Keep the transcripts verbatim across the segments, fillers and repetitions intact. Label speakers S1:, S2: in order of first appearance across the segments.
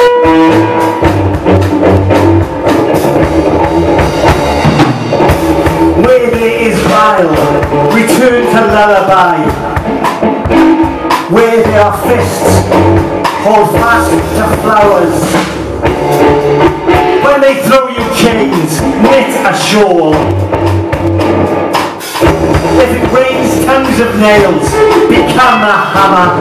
S1: Waverley is vile, return to lullaby, where their fists hold fast to flowers. When they throw you chains, knit a shawl. If it rains tons of nails, become a hammer.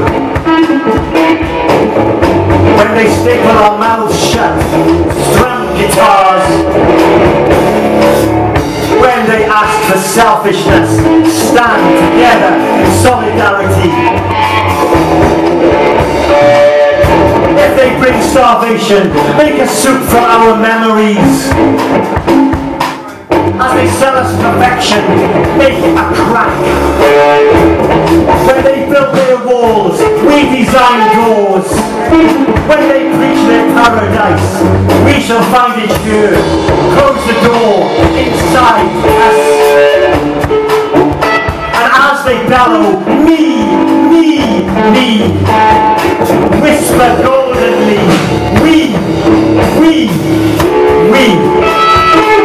S1: When they staple our mouths shut, strum guitars. When they ask for selfishness, stand together in solidarity. If they bring starvation, make a soup for our memories. As they sell us perfection, make a crack. When they build their walls, we design doors. When they preach their paradise, we shall find it here. Close the door inside us. And as they bellow, me, me, me, whisper goldenly, we, we, we.